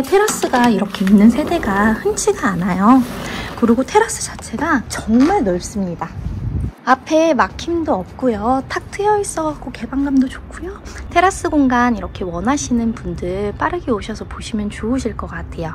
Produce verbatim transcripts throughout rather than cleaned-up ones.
테라스가 이렇게 있는 세대가 흔치가 않아요. 그리고 테라스 자체가 정말 넓습니다. 앞에 막힘도 없고요. 탁 트여 있어갖고 개방감도 좋고요. 테라스 공간 이렇게 원하시는 분들 빠르게 오셔서 보시면 좋으실 것 같아요.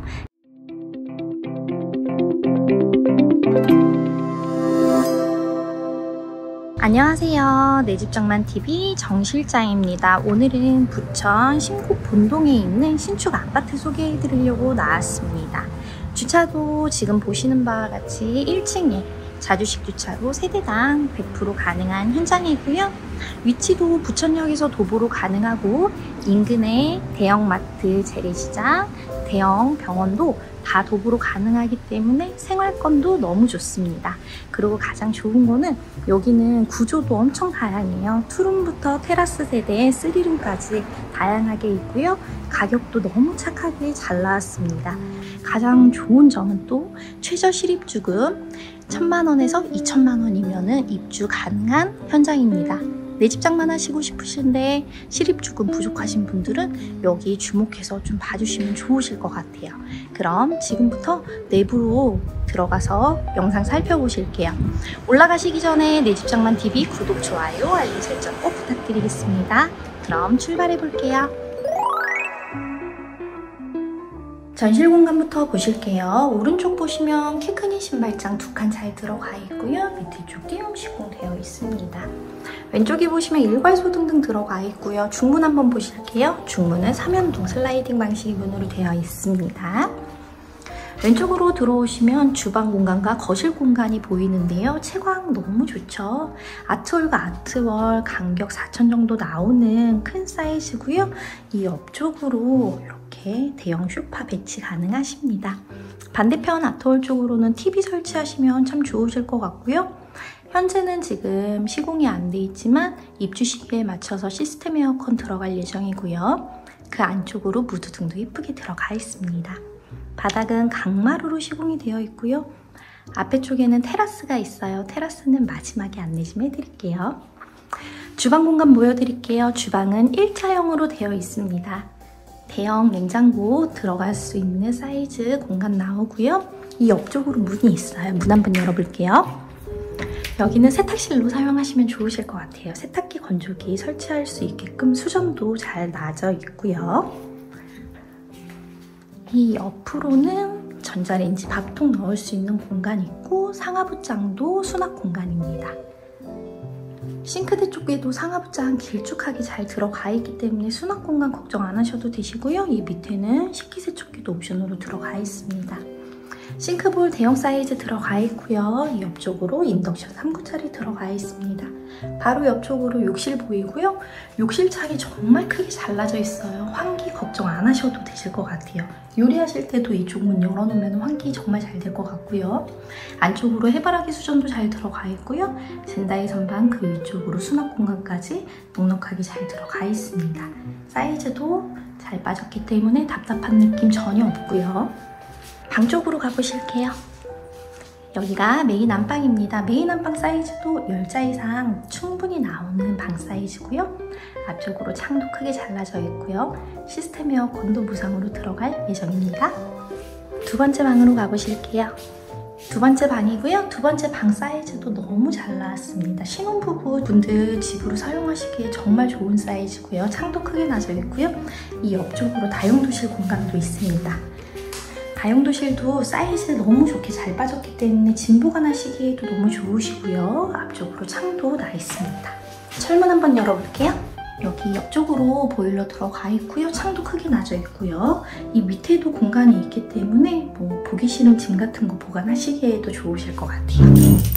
안녕하세요. 내집장만티비 정실장입니다. 오늘은 부천 신곡 본동에 있는 신축 아파트 소개해드리려고 나왔습니다. 주차도 지금 보시는 바와 같이 일 층에 자주식 주차로 세대당 백 퍼센트 가능한 현장이고요. 위치도 부천역에서 도보로 가능하고 인근에 대형마트, 재래시장, 대형 병원도 다 도보로 가능하기 때문에 생활권도 너무 좋습니다. 그리고 가장 좋은 거는 여기는 구조도 엄청 다양해요. 투룸부터 테라스 세대, 쓰리룸까지 다양하게 있고요. 가격도 너무 착하게 잘 나왔습니다. 가장 좋은 점은 또 최저 실입주금 천만 원에서 이천만 원이면 입주 가능한 현장입니다. 내 집장만 하시고 싶으신데 실입주금 부족하신 분들은 여기 주목해서 좀 봐주시면 좋으실 것 같아요. 그럼 지금부터 내부로 들어가서 영상 살펴보실게요. 올라가시기 전에 내 집장만티비 구독, 좋아요, 알림 설정 꼭 부탁드리겠습니다. 그럼 출발해 볼게요. 전실 공간부터 보실게요. 오른쪽 보시면 키 큰 신발장 두 칸 잘 들어가 있고요. 밑에 쪽 띄움 시공되어 있습니다. 왼쪽에 보시면 일괄소 등등 들어가 있고요. 중문 한번 보실게요. 중문은 삼연동 슬라이딩 방식의 문으로 되어 있습니다. 왼쪽으로 들어오시면 주방 공간과 거실 공간이 보이는데요. 채광 너무 좋죠. 아트월과 아트월 간격 사천 정도 나오는 큰 사이즈고요. 이 옆쪽으로 이렇게 대형 소파 배치 가능하십니다. 반대편 아트월 쪽으로는 티비 설치하시면 참 좋으실 것 같고요. 현재는 지금 시공이 안 돼 있지만 입주 시기에 맞춰서 시스템 에어컨 들어갈 예정이고요. 그 안쪽으로 무드등도 예쁘게 들어가 있습니다. 바닥은 강마루로 시공이 되어 있고요. 앞에 쪽에는 테라스가 있어요. 테라스는 마지막에 안내 좀 해드릴게요. 주방 공간 보여드릴게요. 주방은 일자형으로 되어 있습니다. 대형 냉장고 들어갈 수 있는 사이즈 공간 나오고요. 이 옆쪽으로 문이 있어요. 문 한번 열어볼게요. 여기는 세탁실로 사용하시면 좋으실 것 같아요. 세탁기, 건조기 설치할 수 있게끔 수전도 잘 놔져 있고요. 이 옆으로는 전자레인지 밥통 넣을 수 있는 공간이 있고 상하부장도 수납 공간입니다. 싱크대 쪽에도 상하부장 길쭉하게 잘 들어가 있기 때문에 수납 공간 걱정 안 하셔도 되시고요. 이 밑에는 식기세척기도 옵션으로 들어가 있습니다. 싱크볼 대형 사이즈 들어가 있고요. 이 옆쪽으로 인덕션 삼 구짜리 들어가 있습니다. 바로 옆쪽으로 욕실 보이고요. 욕실 창이 정말 크게 잘라져 있어요. 환기 걱정 안 하셔도 되실 것 같아요. 요리하실 때도 이쪽 문 열어놓으면 환기 정말 잘 될 것 같고요. 안쪽으로 해바라기 수전도 잘 들어가 있고요. 젠다이 선반 그 위쪽으로 수납 공간까지 넉넉하게 잘 들어가 있습니다. 사이즈도 잘 빠졌기 때문에 답답한 느낌 전혀 없고요. 방 쪽으로 가보실게요. 여기가 메인 안방입니다. 메인 안방 사이즈도 열 자 이상 충분히 나오는 방 사이즈고요. 앞쪽으로 창도 크게 잘라져 있고요. 시스템 에어컨도 무상으로 들어갈 예정입니다. 두 번째 방으로 가보실게요. 두 번째 방이고요. 두 번째 방 사이즈도 너무 잘 나왔습니다. 신혼부부 분들 집으로 사용하시기에 정말 좋은 사이즈고요. 창도 크게 나져 있고요. 이 옆쪽으로 다용도실 공간도 있습니다. 다용도실도 사이즈 너무 좋게 잘 빠졌기 때문에 짐 보관하시기에도 너무 좋으시고요. 앞쪽으로 창도 나 있습니다. 철문 한번 열어볼게요. 여기 옆쪽으로 보일러 들어가 있고요. 창도 크게 나져 있고요. 이 밑에도 공간이 있기 때문에 뭐 보기 싫은 짐 같은 거 보관하시기에도 좋으실 것 같아요.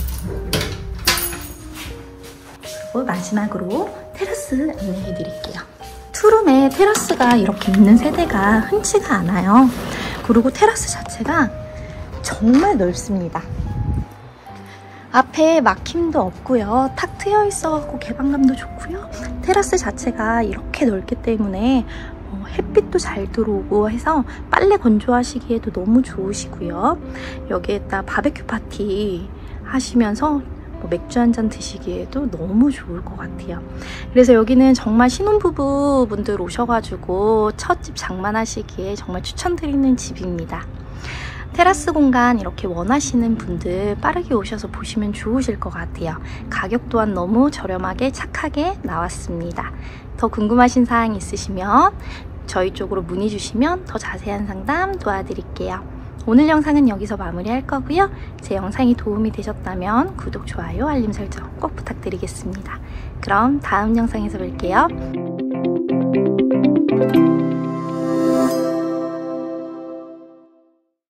그리고 마지막으로 테라스 안내해드릴게요. 투룸에 테라스가 이렇게 있는 세대가 흔치가 않아요. 그리고 테라스 자체가 정말 넓습니다. 앞에 막힘도 없고요. 탁 트여 있어갖고 개방감도 좋고요. 테라스 자체가 이렇게 넓기 때문에 어, 햇빛도 잘 들어오고 해서 빨래 건조하시기에도 너무 좋으시고요. 여기에다 바베큐 파티 하시면서 뭐 맥주 한잔 드시기에도 너무 좋을 것 같아요. 그래서 여기는 정말 신혼부부 분들 오셔가지고 첫 집 장만하시기에 정말 추천드리는 집입니다. 테라스 공간 이렇게 원하시는 분들 빠르게 오셔서 보시면 좋으실 것 같아요. 가격 또한 너무 저렴하게 착하게 나왔습니다. 더 궁금하신 사항 있으시면 저희 쪽으로 문의 주시면 더 자세한 상담 도와드릴게요. 오늘 영상은 여기서 마무리할 거고요. 제 영상이 도움이 되셨다면 구독, 좋아요, 알림 설정 꼭 부탁드리겠습니다. 그럼 다음 영상에서 뵐게요.